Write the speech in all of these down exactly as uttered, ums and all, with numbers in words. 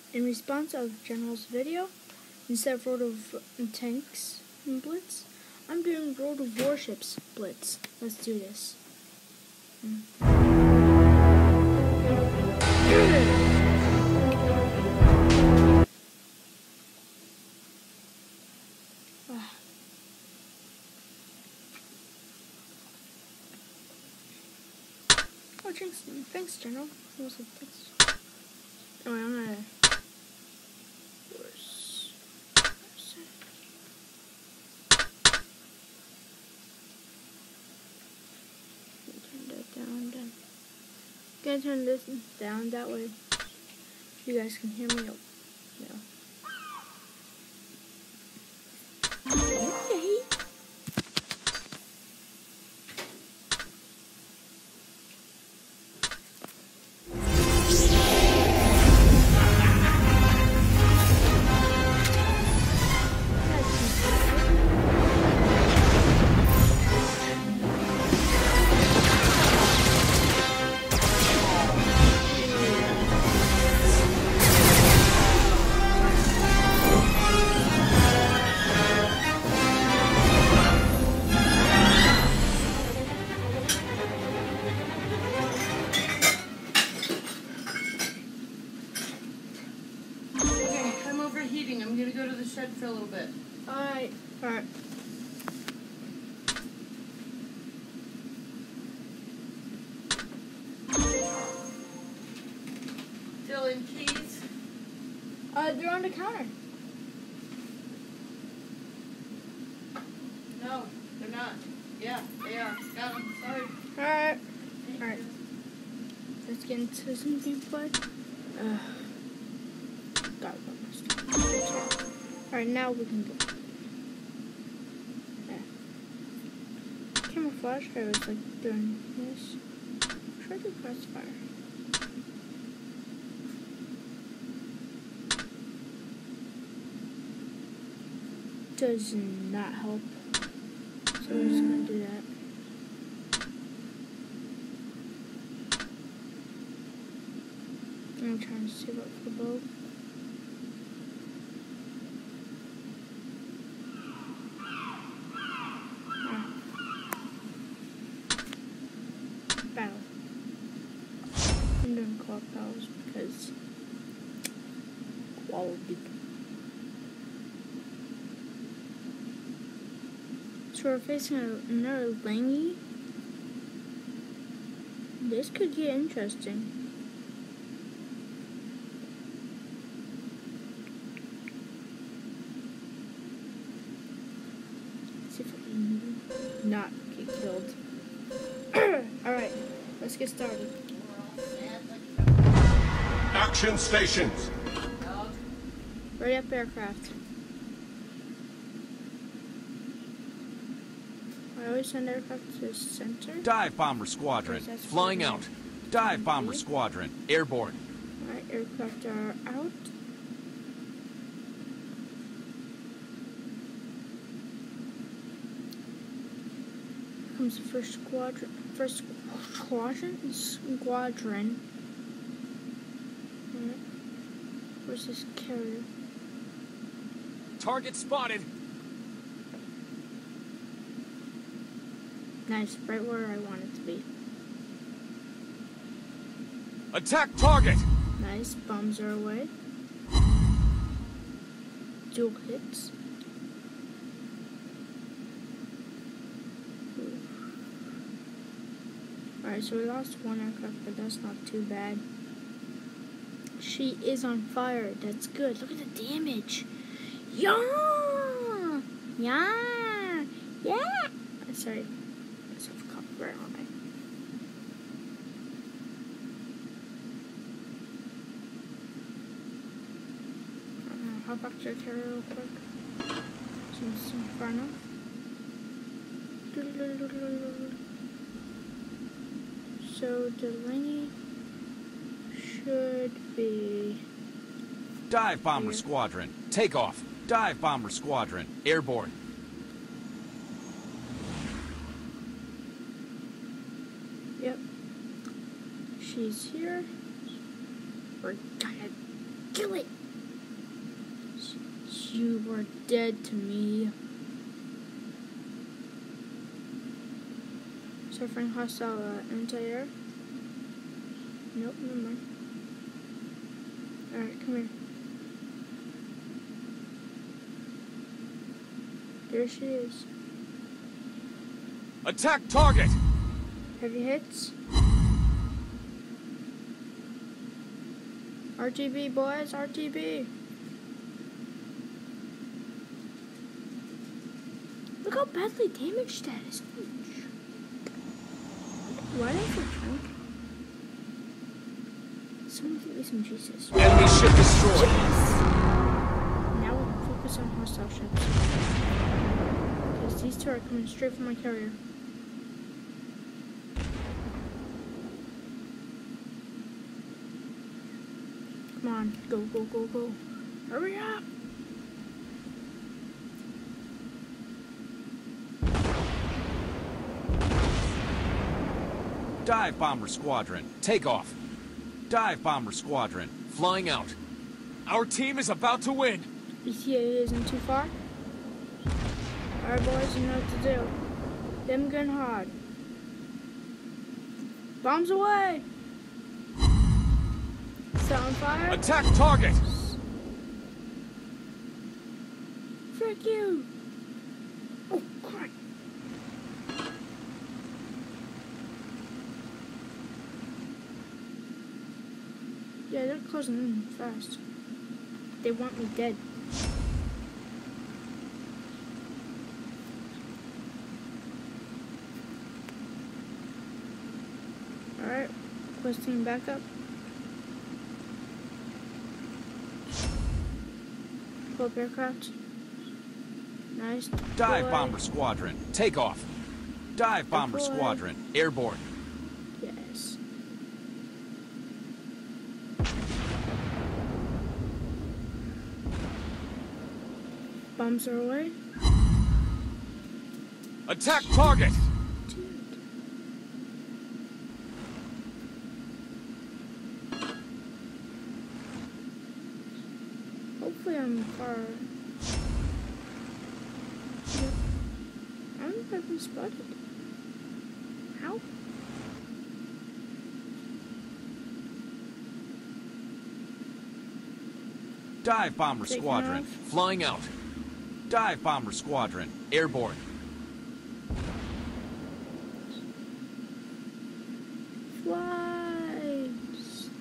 In response of General's video, instead of World of Tanks and Blitz, I'm doing World of Warships Blitz. Let's do this. Hmm. Ah. Oh, thanks, thanks, General. Also, thanks. Oh, I'm gonna. Down, down. Gonna turn this down that way. You guys can hear me. No. Okay. I'm gonna go to the shed for a little bit. Alright. Alright. Dylan, keys? Uh, they're on the counter. No, they're not. Yeah, they are. Got them. Sorry. Alright. Alright. Let's get into some gameplay. Uh, got it. Alright, now we can go. Yeah. Camouflage, I was like doing this. Try to press fire. Does not help. So we're just gonna do that. I'm trying to save up for both. Battle. I'm doing co-op battles because quality. So we're facing another Langy. This could get interesting. Let's see if I can not get killed. Alright, let's get started. Action stations! Ready up aircraft. I always send aircraft to the center. Dive Bomber Squadron, flying out. Dive Bomber Squadron, airborne. Alright, aircraft are out. Here comes the first squadron. First squadron? Squadron. Alright. Where's this carrier? Target spotted. Nice, right where I want it to be. Attack target! Nice, bombs are away. Dual hits. Alright, so we lost one aircraft, but that's not too bad. She is on fire. That's good. Look at the damage. Yeah! Yeah! Yeah! Sorry. I have copyright on me. Uh, hop back to the carrier real quick. Seems some far enough. So Delaney should be Dive Bomber here. Squadron, take off. Dive Bomber Squadron, airborne. Yep. She's here. We're gonna kill it. You are dead to me. Suffering hostile uh, anti-air. Nope, never mind. Alright, come here. There she is. Attack target! Heavy hits. R T B, boys, R T B. Look how badly damaged that is. Why don't you drink? Someone give me some Jesus. Enemy ship destroyed. Now we'll focus on hostile ships. Because these two are coming straight from my carrier. Come on, go, go, go, go. Hurry up! Dive Bomber Squadron, take off. Dive Bomber Squadron, flying out. Our team is about to win. B T A isn't too far. Alright, boys, you know what to do. Them gun hard. Bombs away! Set on fire. Attack target! Frick you! Oh, crap. Yeah, they're closing in fast. They want me dead. Alright, requesting backup. Pull up aircraft. Nice. Dive Deploy. Bomber Squadron, take off. Dive Bomber Deploy. Squadron, airborne. Yes. Bombs are away. Attack target! Dude. Hopefully I'm far. Yep. I don't think I've been spotted. How? Dive Bomber Taking Squadron, off. flying out. Dive Bomber Squadron, airborne. Flies.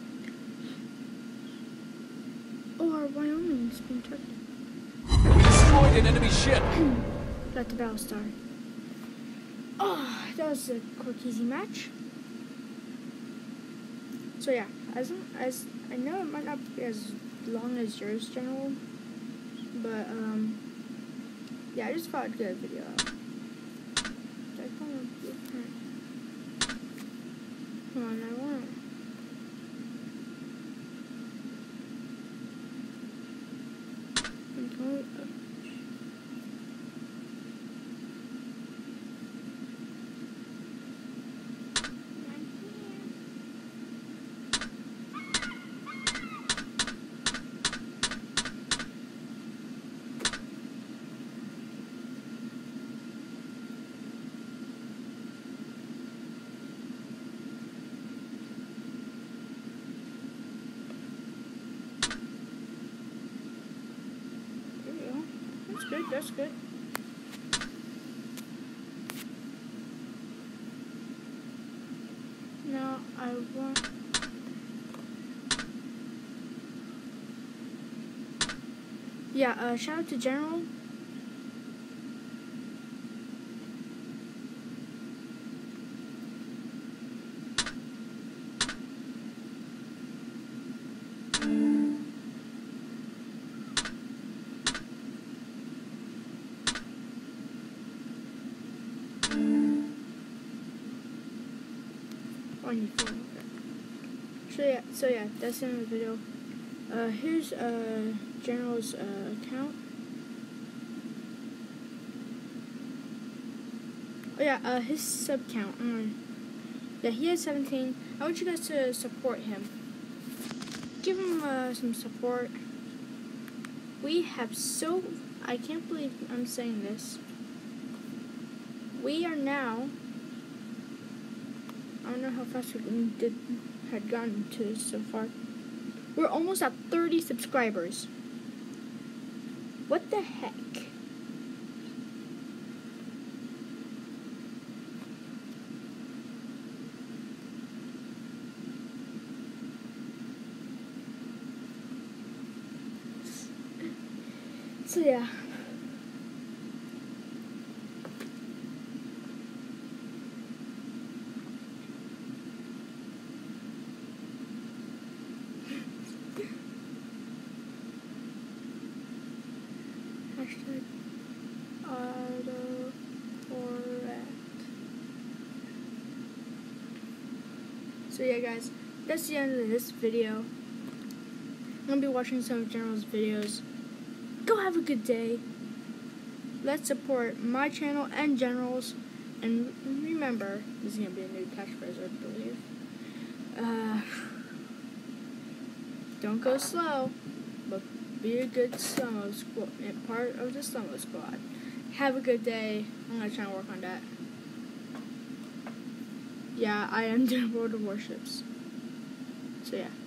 Oh, our Wyoming's been targeted. We destroyed an enemy ship. Got the battle star. Oh, that was a quick, easy match. So yeah, as as I know, it might not be as long as yours, General, but um, yeah, I just thought I'd get a video out. I found a blueprint. Come on, I want. I'm going up. That's good, that's good. Now I want... Yeah, uh, shout out to General. Oh, I need four. Okay. So yeah, so yeah, that's the end of the video. Uh, here's uh General's uh, account. Oh yeah, uh, his sub count. Um, yeah, he has seventeen. I want you guys to support him. Give him uh, some support. We We have so... I can't believe I'm saying this. We are now... I don't know how fast we did, had gotten to this so far. We're almost at thirty subscribers. What the heck? So yeah. Hashtag auto correct. So yeah guys, that's the end of this video. I'm gonna be watching some of General's videos. Go have a good day. Let's support my channel and General's. And remember, this is going to be a new catchphrase, I believe. Uh, don't go slow, but be a good slow squad, part of the slow squad. Have a good day. I'm going to try and work on that. Yeah, I am doing World of Warships. So yeah.